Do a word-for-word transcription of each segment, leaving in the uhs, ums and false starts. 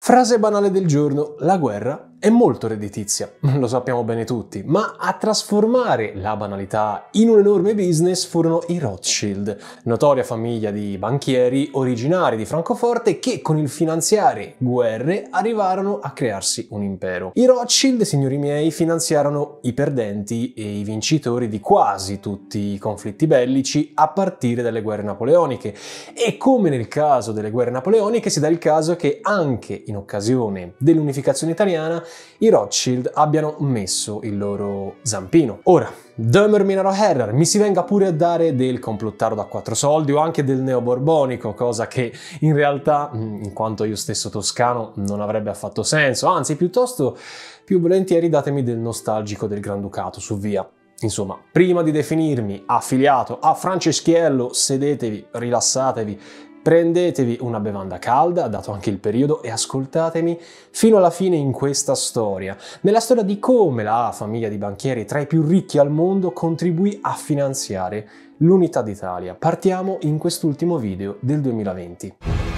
Frase banale del giorno: la guerra è molto redditizia, lo sappiamo bene tutti, ma a trasformare la banalità in un enorme business furono i Rothschild, notoria famiglia di banchieri originari di Francoforte che con il finanziare guerre arrivarono a crearsi un impero. I Rothschild, signori miei, finanziarono i perdenti e i vincitori di quasi tutti i conflitti bellici a partire dalle guerre napoleoniche, e come nel caso delle guerre napoleoniche si dà il caso che anche in occasione dell'unificazione italiana i Rothschild abbiano messo il loro zampino. Ora, Dömer Minaro Herrer, mi si venga pure a dare del complottaro da quattro soldi o anche del neoborbonico, cosa che in realtà, in quanto io stesso toscano, non avrebbe affatto senso, anzi piuttosto più volentieri datemi del nostalgico del Granducato, su via. Insomma, prima di definirmi affiliato a Franceschiello, sedetevi, rilassatevi, prendetevi una bevanda calda, dato anche il periodo, e ascoltatemi fino alla fine in questa storia, nella storia di come la famiglia di banchieri tra i più ricchi al mondo contribuì a finanziare l'unità d'Italia. Partiamo in quest'ultimo video del duemilaventi.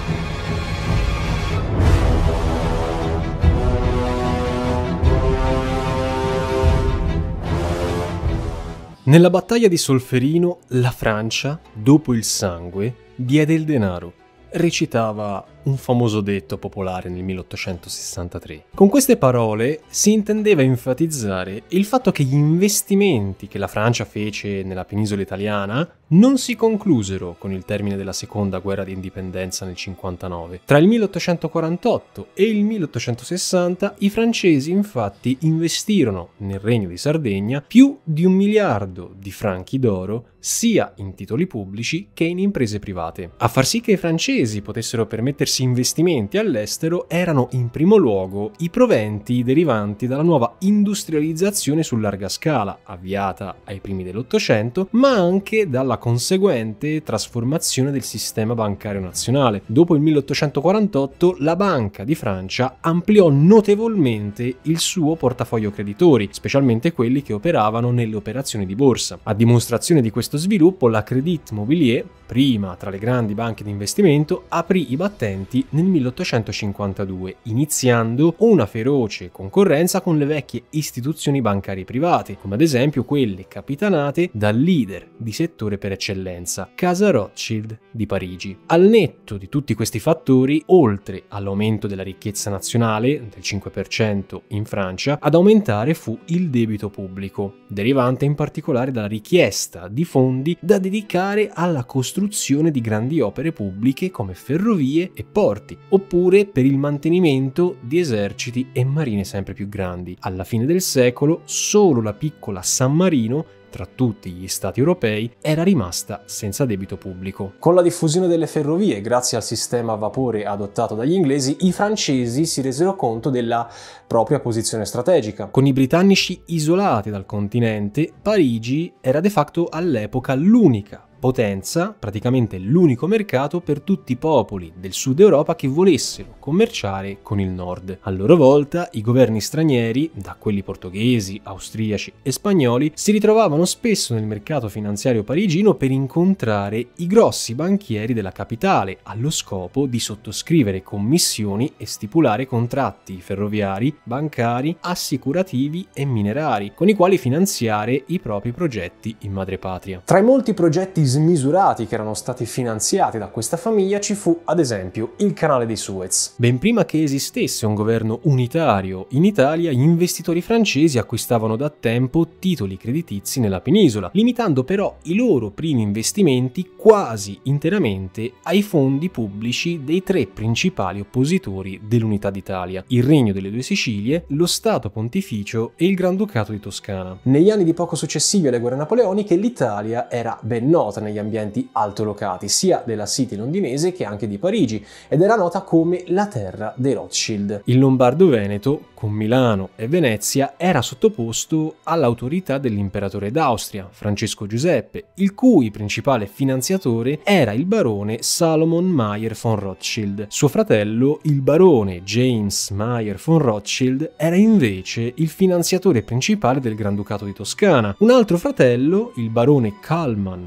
Nella battaglia di Solferino, la Francia, dopo il sangue, diede il denaro, recitava un famoso detto popolare nel milleottocentosessantatré. Con queste parole si intendeva enfatizzare il fatto che gli investimenti che la Francia fece nella penisola italiana non si conclusero con il termine della seconda guerra di indipendenza nel cinquantanove. Tra il milleottocentoquarantotto e il milleottocentosessanta i francesi infatti investirono nel Regno di Sardegna più di un miliardo di franchi d'oro sia in titoli pubblici che in imprese private. A far sì che i francesi potessero permettersi investimenti all'estero erano in primo luogo i proventi derivanti dalla nuova industrializzazione su larga scala, avviata ai primi dell'Ottocento, ma anche dalla conseguente trasformazione del sistema bancario nazionale. Dopo il milleottocentoquarantotto la Banca di Francia ampliò notevolmente il suo portafoglio creditori, specialmente quelli che operavano nelle operazioni di borsa. A dimostrazione di questo sviluppo, la Crédit Mobilier, prima tra le grandi banche di investimento, aprì i battenti nel milleottocentocinquantadue, iniziando una feroce concorrenza con le vecchie istituzioni bancarie private, come ad esempio quelle capitanate dal leader di settore per eccellenza, Casa Rothschild di Parigi. Al netto di tutti questi fattori, oltre all'aumento della ricchezza nazionale del cinque per cento in Francia, ad aumentare fu il debito pubblico, derivante in particolare dalla richiesta di fondi da dedicare alla costruzione di grandi opere pubbliche come ferrovie e porti, oppure per il mantenimento di eserciti e marine sempre più grandi. Alla fine del secolo solo la piccola San Marino, tra tutti gli stati europei, era rimasta senza debito pubblico. Con la diffusione delle ferrovie, grazie al sistema a vapore adottato dagli inglesi, i francesi si resero conto della propria posizione strategica. Con i britannici isolati dal continente, Parigi era de facto all'epoca l'unica potenza, praticamente l'unico mercato per tutti i popoli del sud Europa che volessero commerciare con il nord. A loro volta i governi stranieri, da quelli portoghesi, austriaci e spagnoli, si ritrovavano spesso nel mercato finanziario parigino per incontrare i grossi banchieri della capitale, allo scopo di sottoscrivere commissioni e stipulare contratti ferroviari, bancari, assicurativi e minerari, con i quali finanziare i propri progetti in madrepatria. Tra i molti progetti smisurati che erano stati finanziati da questa famiglia ci fu ad esempio il canale di Suez. Ben prima che esistesse un governo unitario in Italia, gli investitori francesi acquistavano da tempo titoli creditizi nella penisola, limitando però i loro primi investimenti quasi interamente ai fondi pubblici dei tre principali oppositori dell'unità d'Italia: il Regno delle Due Sicilie, lo Stato Pontificio e il Granducato di Toscana. Negli anni di poco successivi alle guerre napoleoniche l'Italia era ben nota negli ambienti altolocati, sia della City londinese che anche di Parigi, ed era nota come la terra dei Rothschild. Il Lombardo-Veneto, con Milano e Venezia, era sottoposto all'autorità dell'imperatore d'Austria, Francesco Giuseppe, il cui principale finanziatore era il barone Salomon Meyer von Rothschild. Suo fratello, il barone James Meyer von Rothschild, era invece il finanziatore principale del Granducato di Toscana. Un altro fratello, il barone Kallmann Meyer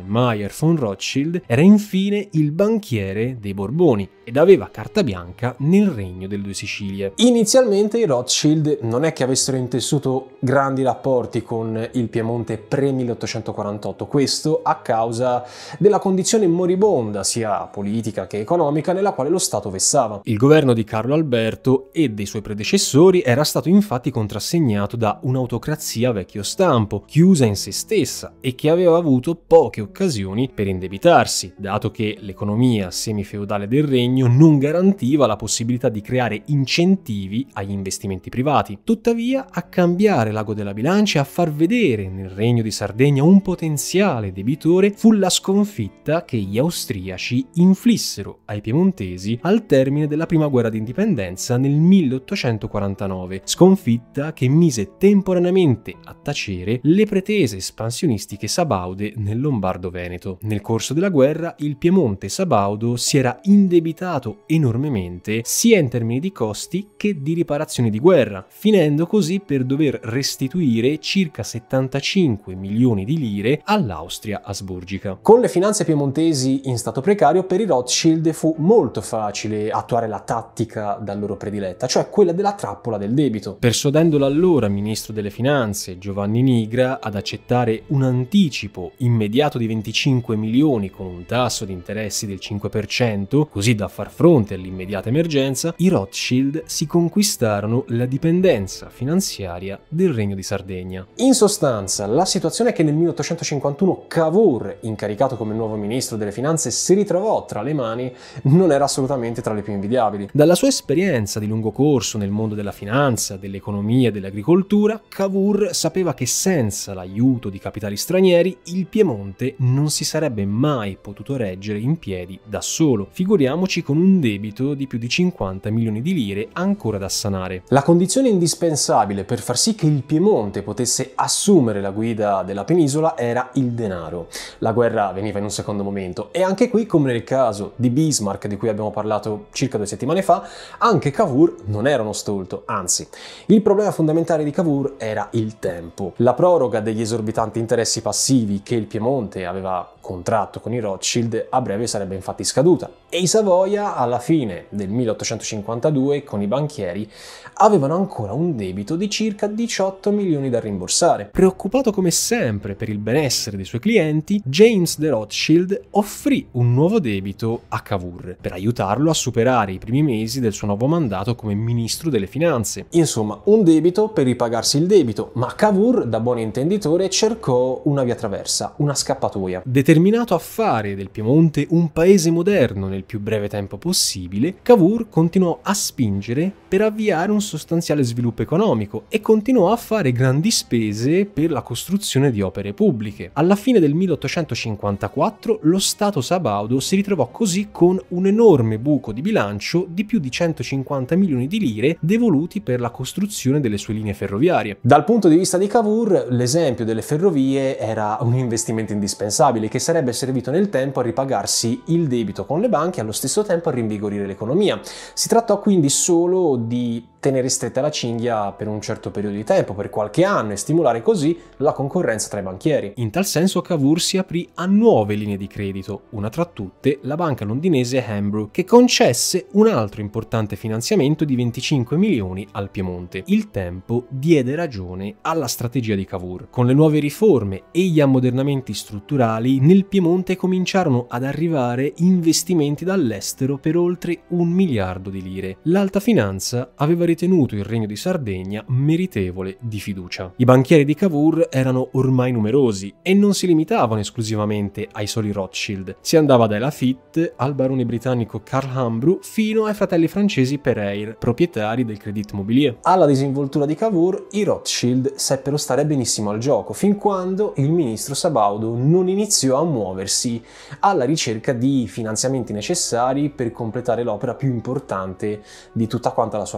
Mayer von Rothschild era infine il banchiere dei Borboni ed aveva carta bianca nel regno delle due Sicilie. Inizialmente i Rothschild non è che avessero intessuto grandi rapporti con il Piemonte pre-milleottocentoquarantotto, questo a causa della condizione moribonda sia politica che economica nella quale lo Stato vessava. Il governo di Carlo Alberto e dei suoi predecessori era stato infatti contrassegnato da un'autocrazia vecchio stampo, chiusa in se stessa e che aveva avuto poche occasioni per indebitarsi, dato che l'economia semifeudale del regno non garantiva la possibilità di creare incentivi agli investimenti privati. Tuttavia, a cambiare l'ago della bilancia e a far vedere nel Regno di Sardegna un potenziale debitore fu la sconfitta che gli austriaci inflissero ai piemontesi al termine della prima guerra d'indipendenza nel milleottocentoquarantanove, sconfitta che mise temporaneamente a tacere le pretese espansionistiche sabaude nel Lombardo-Veneto. Nel corso della guerra il Piemonte sabaudo si era indebitato enormemente sia in termini di costi che di riparazioni di guerra, finendo così per dover restituire circa settantacinque milioni di lire all'Austria asburgica. Con le finanze piemontesi in stato precario, per i Rothschild fu molto facile attuare la tattica da loro prediletta, cioè quella della trappola del debito, persuadendo l'allora ministro delle finanze Giovanni Nigra ad accettare un anticipo immediato di venticinque milioni con un tasso di interessi del cinque per cento, così da far fronte all'immediata emergenza. I Rothschild si conquistarono la dipendenza finanziaria del Regno di Sardegna. In sostanza, la situazione è che nel milleottocentocinquantuno Cavour, incaricato come nuovo ministro delle finanze, si ritrovò tra le mani non era assolutamente tra le più invidiabili. Dalla sua esperienza di lungo corso nel mondo della finanza, dell'economia e dell'agricoltura, Cavour sapeva che senza l'aiuto di capitali stranieri il Piemonte non si sarebbe mai potuto reggere in piedi da solo, figuriamoci con un debito di più di cinquanta milioni di lire ancora da sanare. La condizione indispensabile per far sì che il Piemonte potesse assumere la guida della penisola era il denaro. La guerra veniva in un secondo momento e anche qui, come nel caso di Bismarck di cui abbiamo parlato circa due settimane fa, anche Cavour non era uno stolto, anzi. Il problema fondamentale di Cavour era il tempo. La proroga degli esorbitanti interessi passivi che il Piemonte aveva contratto con i Rothschild a breve sarebbe infatti scaduta e i Savoia alla fine del milleottocentocinquantadue con i banchieri avevano ancora un debito di circa diciotto milioni da rimborsare. Preoccupato come sempre per il benessere dei suoi clienti, James de Rothschild offrì un nuovo debito a Cavour per aiutarlo a superare i primi mesi del suo nuovo mandato come ministro delle finanze. Insomma, un debito per ripagarsi il debito, ma Cavour, da buon intenditore, cercò una via traversa, una scappatoia. Determinato a fare del Piemonte un paese moderno nel più breve tempo possibile, Cavour continuò a spingere per avviare un sostanziale sviluppo economico e continuò a fare grandi spese per la costruzione di opere pubbliche. Alla fine del milleottocentocinquantaquattro lo Stato sabaudo si ritrovò così con un enorme buco di bilancio di più di centocinquanta milioni di lire devoluti per la costruzione delle sue linee ferroviarie. Dal punto di vista di Cavour, l'esempio delle ferrovie era un investimento indispensabile che sarebbe servito nel tempo a ripagarsi il debito con le banche e allo stesso tempo a rinvigorire l'economia. Si trattò quindi solo di tenere stretta la cinghia per un certo periodo di tempo, per qualche anno, e stimolare così la concorrenza tra i banchieri. In tal senso Cavour si aprì a nuove linee di credito, una tra tutte la banca londinese Hambro, che concesse un altro importante finanziamento di venticinque milioni al Piemonte. Il tempo diede ragione alla strategia di Cavour. Con le nuove riforme e gli ammodernamenti strutturali, nel Piemonte cominciarono ad arrivare investimenti dall'estero per oltre un miliardo di lire. L'alta finanza aveva ritenuto il Regno di Sardegna meritevole di fiducia. I banchieri di Cavour erano ormai numerosi e non si limitavano esclusivamente ai soli Rothschild. Si andava dai Lafitte al barone britannico Karl Hambro fino ai fratelli francesi Pereire, proprietari del Crédit Mobilier. Alla disinvoltura di Cavour, i Rothschild seppero stare benissimo al gioco, fin quando il ministro sabaudo non iniziò a muoversi alla ricerca di finanziamenti necessari per completare l'opera più importante di tutta quanta la sua politica,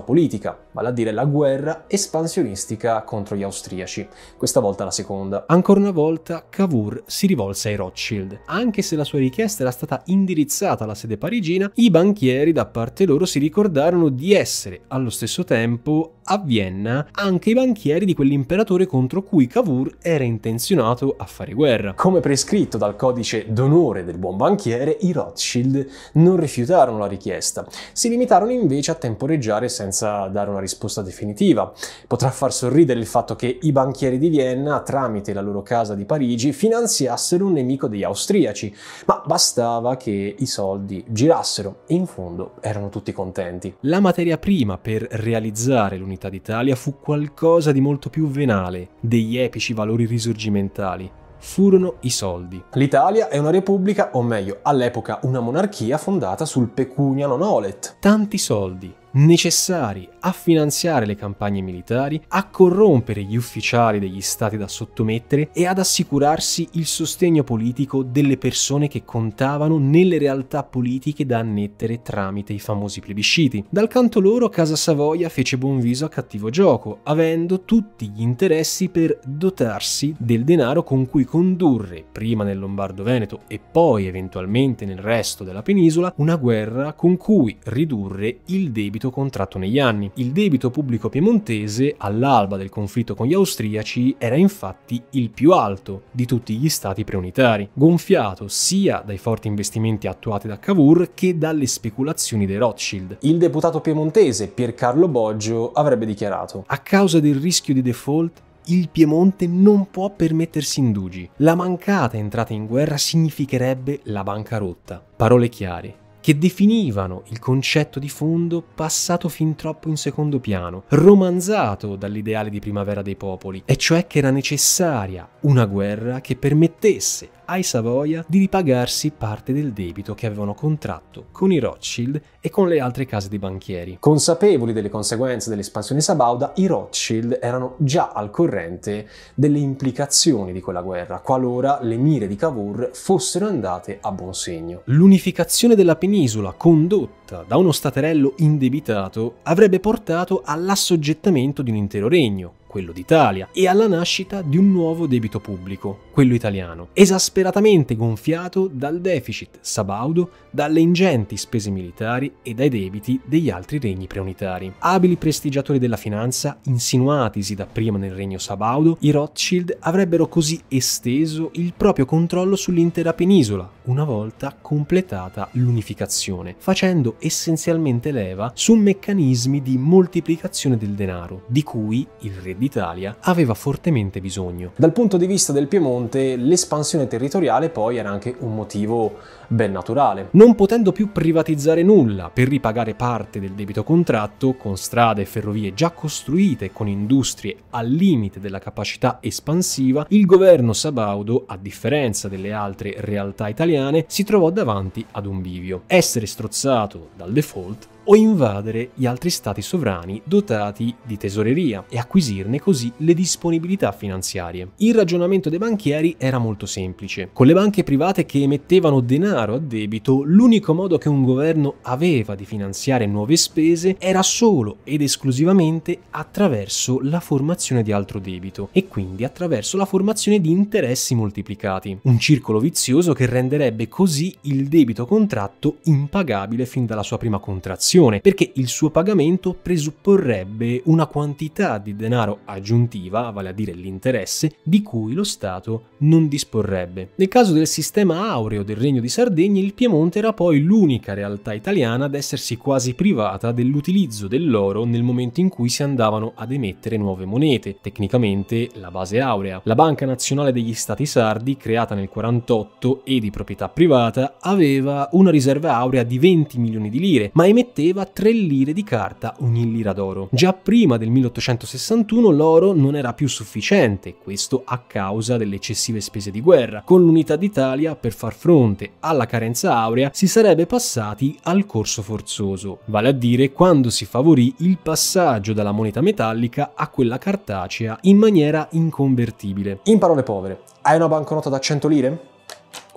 politica, vale a dire la guerra espansionistica contro gli austriaci, questa volta la seconda. Ancora una volta Cavour si rivolse ai Rothschild. Anche se la sua richiesta era stata indirizzata alla sede parigina, i banchieri da parte loro si ricordarono di essere allo stesso tempo a Vienna anche i banchieri di quell'imperatore contro cui Cavour era intenzionato a fare guerra. Come prescritto dal codice d'onore del buon banchiere, i Rothschild non rifiutarono la richiesta, si limitarono invece a temporeggiare senza dare una risposta definitiva. Potrà far sorridere il fatto che i banchieri di Vienna, tramite la loro casa di Parigi, finanziassero un nemico degli austriaci, ma bastava che i soldi girassero e in fondo erano tutti contenti. La materia prima per realizzare l'unità d'Italia fu qualcosa di molto più venale degli epici valori risorgimentali. Furono i soldi. L'Italia è una repubblica, o meglio, all'epoca una monarchia fondata sul pecunia non olet. Tanti soldi necessari a finanziare le campagne militari, a corrompere gli ufficiali degli stati da sottomettere e ad assicurarsi il sostegno politico delle persone che contavano nelle realtà politiche da annettere tramite i famosi plebisciti. Dal canto loro Casa Savoia fece buon viso a cattivo gioco, avendo tutti gli interessi per dotarsi del denaro con cui condurre, prima nel Lombardo-Veneto e poi eventualmente nel resto della penisola, una guerra con cui ridurre il debito contratto negli anni. Il debito pubblico piemontese all'alba del conflitto con gli austriaci era infatti il più alto di tutti gli stati preunitari, gonfiato sia dai forti investimenti attuati da Cavour che dalle speculazioni dei Rothschild. Il deputato piemontese Piercarlo Boggio avrebbe dichiarato: a causa del rischio di default il Piemonte non può permettersi indugi. La mancata entrata in guerra significherebbe la bancarotta. Parole chiare che definivano il concetto di fondo passato fin troppo in secondo piano, romanzato dall'ideale di primavera dei popoli, e cioè che era necessaria una guerra che permettesse ai Savoia di ripagarsi parte del debito che avevano contratto con i Rothschild e con le altre case di banchieri. Consapevoli delle conseguenze dell'espansione sabauda, i Rothschild erano già al corrente delle implicazioni di quella guerra, qualora le mire di Cavour fossero andate a buon segno. L'unificazione della penisola, condotta da uno staterello indebitato, avrebbe portato all'assoggettamento di un intero regno, quello d'Italia, e alla nascita di un nuovo debito pubblico, quello italiano, esasperatamente gonfiato dal deficit sabaudo, dalle ingenti spese militari e dai debiti degli altri regni preunitari. Abili prestigiatori della finanza, insinuatisi dapprima nel regno sabaudo, i Rothschild avrebbero così esteso il proprio controllo sull'intera penisola, una volta completata l'unificazione, facendo essenzialmente leva su meccanismi di moltiplicazione del denaro, di cui il re d'Italia aveva fortemente bisogno. Dal punto di vista del Piemonte, l'espansione territoriale poi era anche un motivo ben naturale. Non potendo più privatizzare nulla per ripagare parte del debito contratto, con strade e ferrovie già costruite e con industrie al limite della capacità espansiva, il governo sabaudo, a differenza delle altre realtà italiane, si trovò davanti ad un bivio: essere strozzato dal default o invadere gli altri stati sovrani dotati di tesoreria e acquisirne così le disponibilità finanziarie. Il ragionamento dei banchieri era molto semplice. Con le banche private che emettevano denaro a debito, l'unico modo che un governo aveva di finanziare nuove spese era solo ed esclusivamente attraverso la formazione di altro debito e quindi attraverso la formazione di interessi moltiplicati. Un circolo vizioso che renderebbe così il debito contratto impagabile fin dalla sua prima contrazione, perché il suo pagamento presupporrebbe una quantità di denaro aggiuntiva, vale a dire l'interesse, di cui lo Stato non disporrebbe. Nel caso del sistema aureo del Regno di Sardegna, il Piemonte era poi l'unica realtà italiana ad essersi quasi privata dell'utilizzo dell'oro nel momento in cui si andavano ad emettere nuove monete, tecnicamente la base aurea. La Banca Nazionale degli Stati Sardi, creata nel quarantotto e di proprietà privata, aveva una riserva aurea di venti milioni di lire, ma emetteva tre lire di carta ogni lira d'oro. Già prima del milleottocentosessantuno l'oro non era più sufficiente, questo a causa delle eccessive spese di guerra. Con l'unità d'Italia, per far fronte alla carenza aurea, si sarebbe passati al corso forzoso, vale a dire quando si favorì il passaggio dalla moneta metallica a quella cartacea in maniera inconvertibile. In parole povere, hai una banconota da cento lire?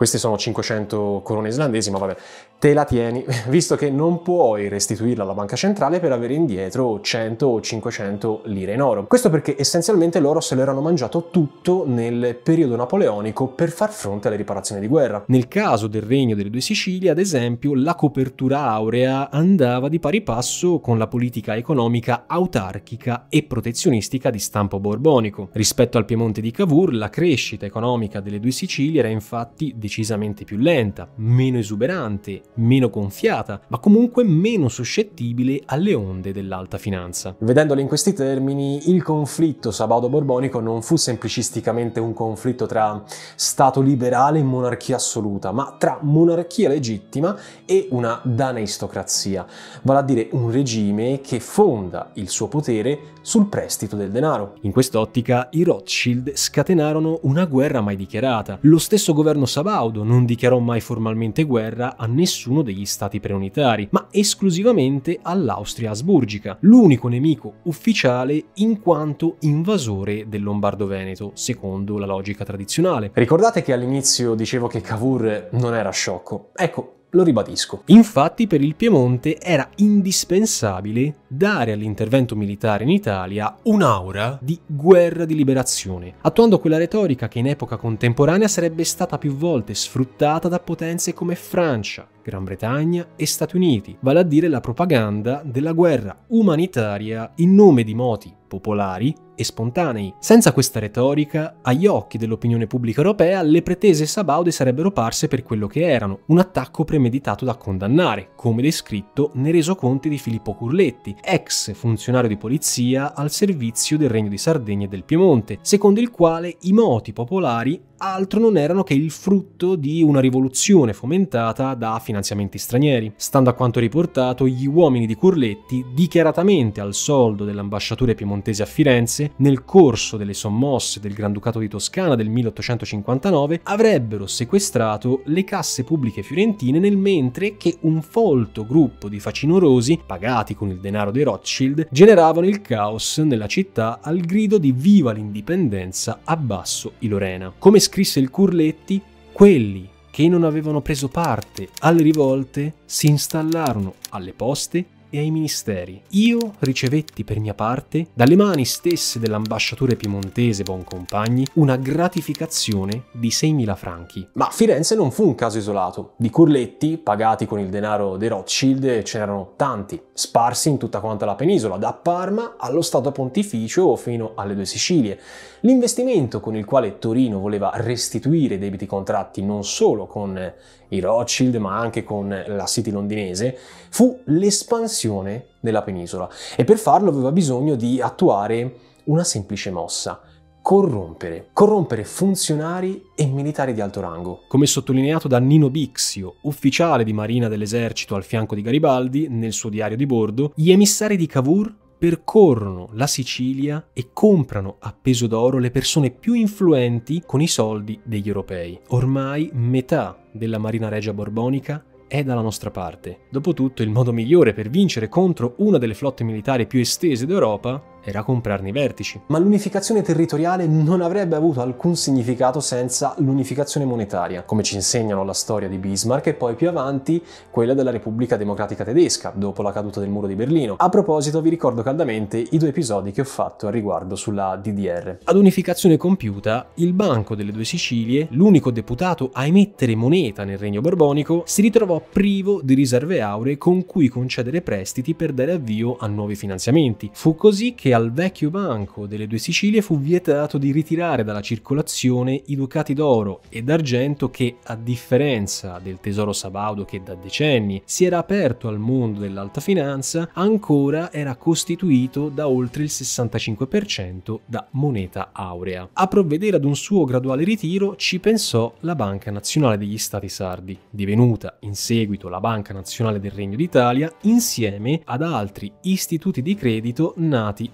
Questi sono cinquecento corone islandesi, ma vabbè, te la tieni, visto che non puoi restituirla alla banca centrale per avere indietro cento o cinquecento lire in oro. Questo perché essenzialmente loro se lo erano mangiato tutto nel periodo napoleonico per far fronte alle riparazioni di guerra. Nel caso del Regno delle Due Sicilie, ad esempio, la copertura aurea andava di pari passo con la politica economica autarchica e protezionistica di stampo borbonico. Rispetto al Piemonte di Cavour, la crescita economica delle Due Sicilie era infatti decisamente più lenta, meno esuberante, meno gonfiata, ma comunque meno suscettibile alle onde dell'alta finanza. Vedendolo in questi termini, il conflitto sabaudo-borbonico non fu semplicisticamente un conflitto tra Stato liberale e monarchia assoluta, ma tra monarchia legittima e una daneistocrazia, vale a dire un regime che fonda il suo potere sul prestito del denaro. In quest'ottica i Rothschild scatenarono una guerra mai dichiarata. Lo stesso governo sabaudo non dichiarò mai formalmente guerra a nessuno degli stati preunitari, ma esclusivamente all'Austria asburgica, l'unico nemico ufficiale in quanto invasore del Lombardo-Veneto, secondo la logica tradizionale. Ricordate che all'inizio dicevo che Cavour non era sciocco? Ecco, lo ribadisco. Infatti per il Piemonte era indispensabile dare all'intervento militare in Italia un'aura di guerra di liberazione, attuando quella retorica che in epoca contemporanea sarebbe stata più volte sfruttata da potenze come Francia, Gran Bretagna e Stati Uniti, vale a dire la propaganda della guerra umanitaria in nome di moti popolari e spontanei. Senza questa retorica, agli occhi dell'opinione pubblica europea, le pretese sabaude sarebbero parse per quello che erano, un attacco premeditato da condannare, come descritto nei resoconti di Filippo Curletti, ex funzionario di polizia al servizio del Regno di Sardegna e del Piemonte, secondo il quale i moti popolari altro non erano che il frutto di una rivoluzione fomentata da finanziamenti stranieri. Stando a quanto riportato, gli uomini di Curletti, dichiaratamente al soldo dell'ambasciatore piemontese a Firenze, nel corso delle sommosse del Granducato di Toscana del milleottocentocinquantanove, avrebbero sequestrato le casse pubbliche fiorentine, nel mentre che un folto gruppo di facinorosi, pagati con il denaro dei Rothschild, generavano il caos nella città al grido di "Viva l'indipendenza, abbasso i Lorena". Come scrisse il Curletti, quelli che non avevano preso parte alle rivolte si installarono alle poste e ai ministeri. Io ricevetti per mia parte, dalle mani stesse dell'ambasciatore piemontese Boncompagni, una gratificazione di seimila franchi. Ma Firenze non fu un caso isolato. Di Curletti, pagati con il denaro dei Rothschild, c'erano tanti, sparsi in tutta quanta la penisola, da Parma allo Stato Pontificio fino alle Due Sicilie. L'investimento con il quale Torino voleva restituire i debiti contratti non solo con i Rothschild ma anche con la City londinese fu l'espansione della penisola, e per farlo aveva bisogno di attuare una semplice mossa: corrompere. Corrompere funzionari e militari di alto rango. Come sottolineato da Nino Bixio, ufficiale di marina dell'esercito al fianco di Garibaldi, nel suo diario di bordo, gli emissari di Cavour percorrono la Sicilia e comprano a peso d'oro le persone più influenti con i soldi degli europei. Ormai metà della Marina Regia Borbonica è dalla nostra parte. Dopotutto, il modo migliore per vincere contro una delle flotte militari più estese d'Europa era comprarne i vertici. Ma l'unificazione territoriale non avrebbe avuto alcun significato senza l'unificazione monetaria, come ci insegnano la storia di Bismarck e poi più avanti quella della Repubblica Democratica Tedesca, dopo la caduta del muro di Berlino. A proposito, vi ricordo caldamente i due episodi che ho fatto al riguardo sulla D D R. Ad unificazione compiuta, il Banco delle Due Sicilie, l'unico deputato a emettere moneta nel Regno Borbonico, si ritrovò privo di riserve auree con cui concedere prestiti per dare avvio a nuovi finanziamenti. Fu così che al vecchio Banco delle Due Sicilie fu vietato di ritirare dalla circolazione i ducati d'oro e d'argento che, a differenza del tesoro sabaudo che da decenni si era aperto al mondo dell'alta finanza, ancora era costituito da oltre il sessantacinque per cento da moneta aurea. A provvedere ad un suo graduale ritiro ci pensò la Banca Nazionale degli Stati Sardi, divenuta in seguito la Banca Nazionale del Regno d'Italia, insieme ad altri istituti di credito nati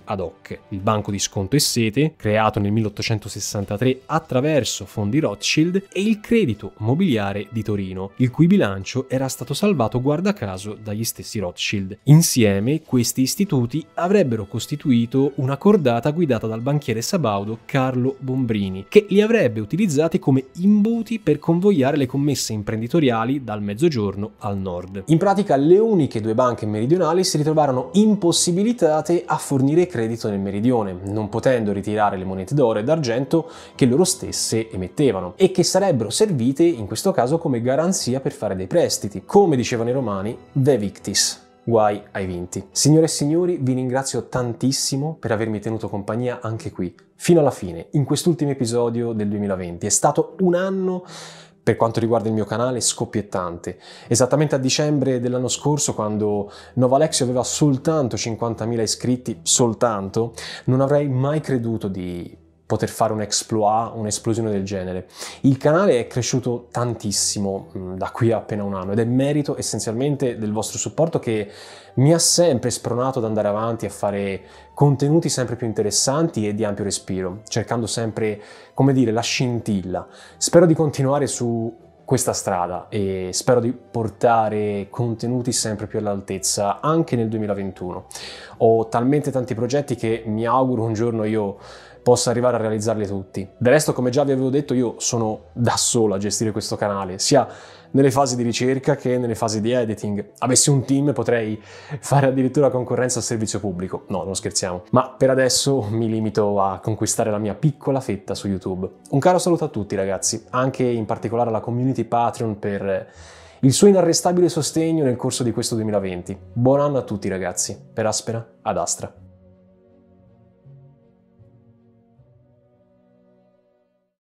ad hoc, il banco di sconto e sete, creato nel milleottocentosessantatré attraverso fondi Rothschild, e il Credito Mobiliare di Torino, il cui bilancio era stato salvato guarda caso dagli stessi Rothschild. Insieme questi istituti avrebbero costituito una cordata guidata dal banchiere sabaudo Carlo Bombrini, che li avrebbe utilizzati come imbuti per convogliare le commesse imprenditoriali dal mezzogiorno al nord. In pratica le uniche due banche meridionali si ritrovarono impossibilitate a fornire credito nel meridione, non potendo ritirare le monete d'oro e d'argento che loro stesse emettevano e che sarebbero servite in questo caso come garanzia per fare dei prestiti. Come dicevano i romani, ve victis. Guai ai vinti. Signore e signori, vi ringrazio tantissimo per avermi tenuto compagnia anche qui, fino alla fine, in quest'ultimo episodio del duemilaventi. È stato un anno, per quanto riguarda il mio canale, scoppiettante. Esattamente a dicembre dell'anno scorso, quando Novalexio aveva soltanto cinquantamila iscritti, soltanto, non avrei mai creduto di poter fare un exploit, un'esplosione del genere. Il canale è cresciuto tantissimo da qui a appena un anno ed è merito essenzialmente del vostro supporto, che mi ha sempre spronato ad andare avanti a fare contenuti sempre più interessanti e di ampio respiro, cercando sempre, come dire, la scintilla. Spero di continuare su questa strada e spero di portare contenuti sempre più all'altezza anche nel duemilaventuno. Ho talmente tanti progetti che mi auguro un giorno io possa arrivare a realizzarli tutti. Del resto, come già vi avevo detto, io sono da solo a gestire questo canale, sia nelle fasi di ricerca che nelle fasi di editing. Avessi un team potrei fare addirittura concorrenza al servizio pubblico. No, non scherziamo. Ma per adesso mi limito a conquistare la mia piccola fetta su YouTube. Un caro saluto a tutti ragazzi, anche in particolare alla community Patreon per il suo inarrestabile sostegno nel corso di questo duemilaventi. Buon anno a tutti ragazzi, per Aspera ad Astra.